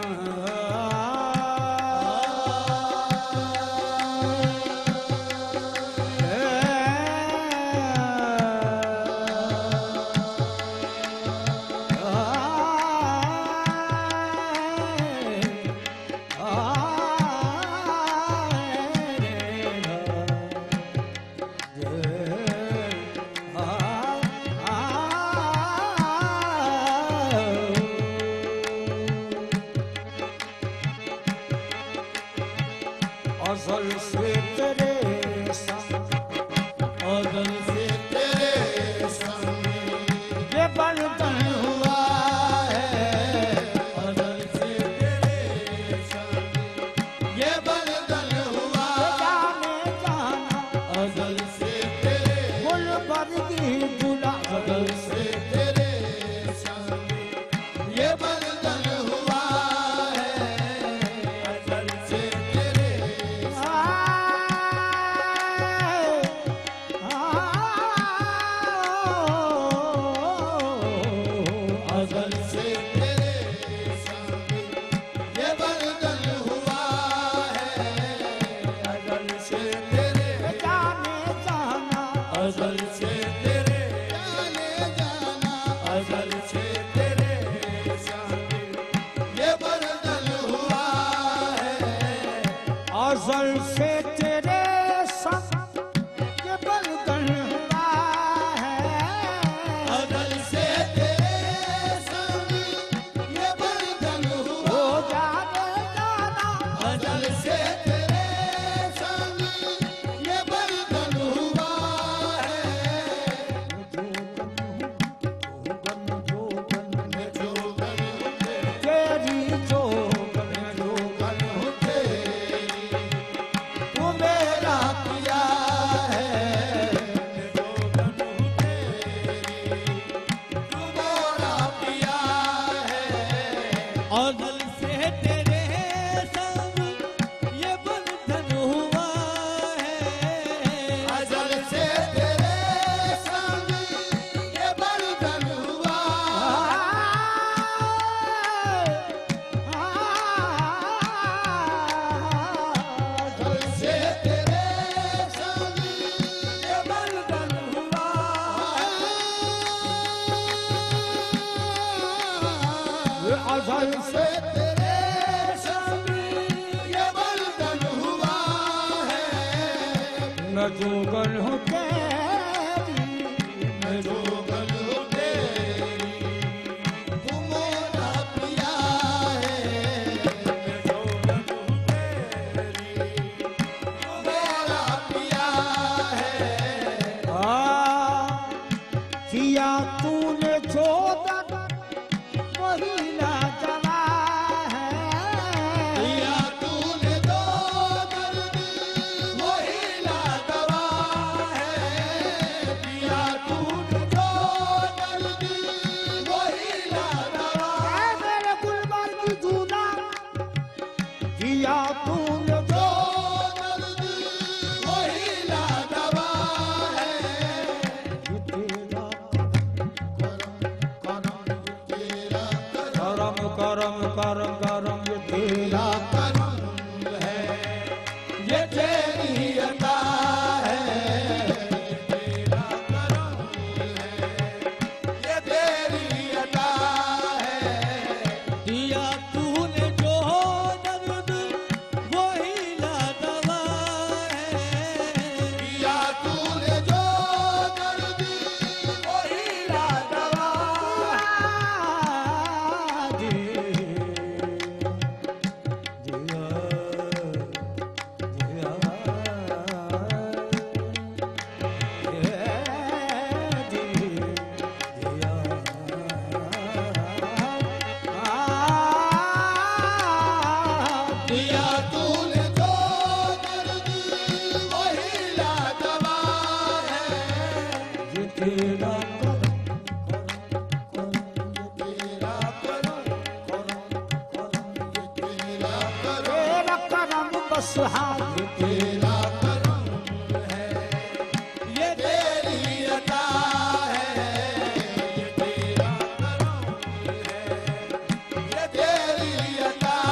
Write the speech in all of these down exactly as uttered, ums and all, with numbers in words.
अज़ल से तेरे संग, अज़ल से तेरे संग ये बंधन हुआ है। अज़ल से तेरे संग ये बंधन हुआ जाने जाना। अज़ल से तेरे गुल बरगी गुला। अज़ल से तेरे संग ये बंधन हुआ है। अज़ल से अज़ल से तेरे संग ये बंधन हुआ है। अज़ल से तेरे जाने जाना। अज़ल से तेरे जाने जाना। अज़ल से तेरे संग ये बंधन हुआ है। अज़ल से तेरे संग ये बंधन हुआ है। अज़ल से अज़ल से तेरे संग ये बंधन हुआ है। तेरी जोगन जोगन हूँ तेरी, तू मेरा पिया है। जोगन हूँ तेरी, तू मेरा पिया है। अज़ल से तेरे अज़ल से तेरे संग ये बंधन हुआ है। मैं जोगन हूँ तेरी, मैं जोगन हूँ तेरी, तू मेरा पिया है। मैं जोगन हूँ तेरी, तू मेरा पिया है। आ जिया तूने जोगन वही ना चला है। दिया तूने दो दर्द वही ना दवा है। दिया तूने दो दर्द वही ना दवा है। मेरे गुलबर की जूना दिया तूने दो दर्द वही ना दवा है। करम करम करम ये तेरा करम है। ये तेरी अता है। ये तेरा करम है। ये तेरी अता है। दिया तूने जो दर्द वही ला दवा है। दिया तूने जो दर्द वही ला दवा। बस हाथ तेरा करम है। ये तेरी अता है। ये तेरा करम है। ये तेरी अता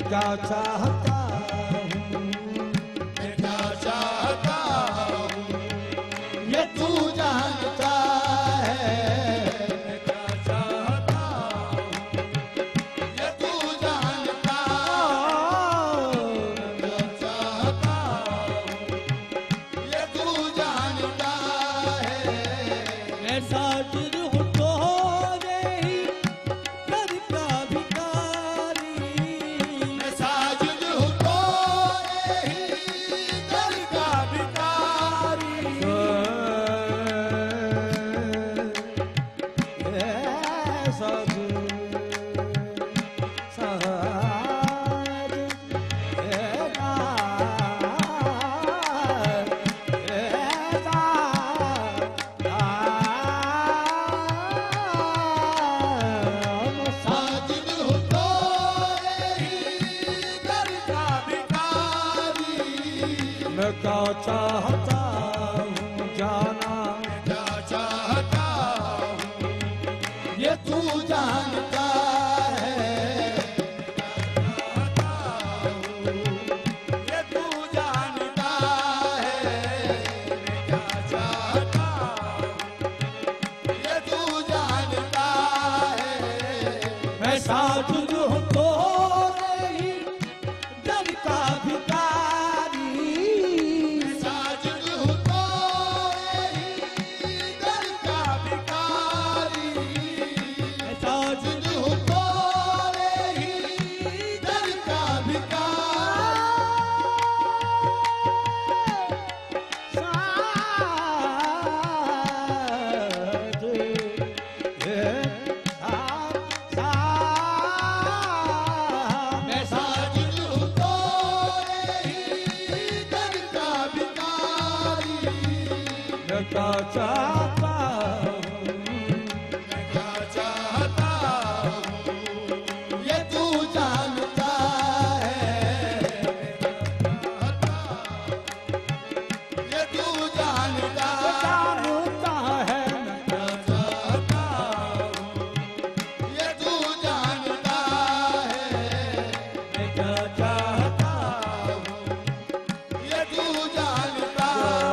क्या चाहता हूँ, मैं क्या चाहता हूँ, ये तू जानता है। मैं क्या चाहता हूँ, ये तू जानता है। क्या चाहता हूँ, ये तू जानता है। मैं साजिद हूँ तोरे ही दर का भिखारी, मैं साजिद हूँ तोरे ही दर का भिखारी। ए साजिद साजिद ए ना ए दा साजिद हूँ तोरे ही दर का भिखारी। मैं क्या चाहता हूँ जाना, क्या चाहता हूँ, ये तू जानता है। ये तू जानता है। मैं क्या चाहता हूँ, ये तू जानता है। मैं साजिद हूँ तोरे ही दर का भिखारी, साजिद हूँ तोरे ही दर का भिखारी। मैं साजिद साजिद हूँ तोरे ही दर का भिखारी। मैं साजिद हूँ तोरे ही दर का भिखारी। मैं क्या चाहता हूँ, मैं क्या चाहता हूँ, ये तू जानता है। ये तू जानता जानता है क्या चाहता हूँ, ये तू जानता है। मैं क्या चाहता हूँ, ये तू जानता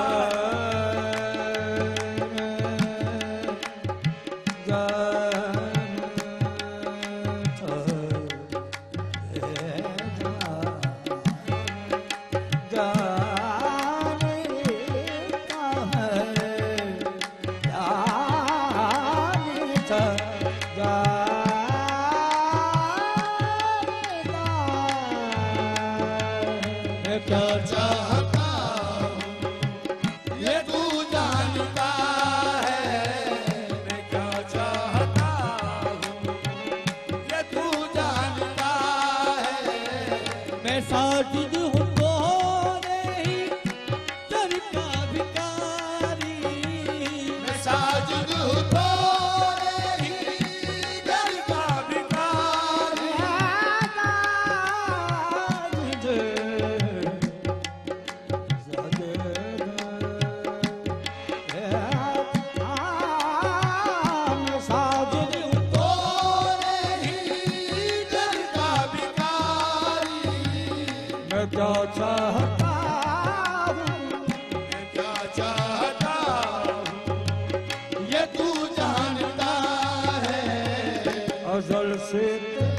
क्या चाहता हूँ, ये तू जानता है। मैं क्या चाहता हूँ, ये तू जानता है। मैं साजिद हूँ तोरे ही दर का भिखारी, मैं साजिद हूँ तोरे ही दर का भिखारी। तोरे ही दर का भिखारी। मैं क्या चाहता हूँ, मैं क्या चाहता हूँ, ये तू जानता है। अजल से